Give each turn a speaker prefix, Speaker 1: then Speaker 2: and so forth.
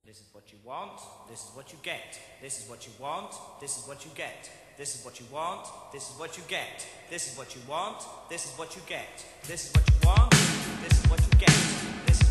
Speaker 1: This is what you want, this is what you get. This is what you want, this is what you get. This is what you want, this is what you get. This is what you want, this is what you get. This is what you want, this is what you get. This is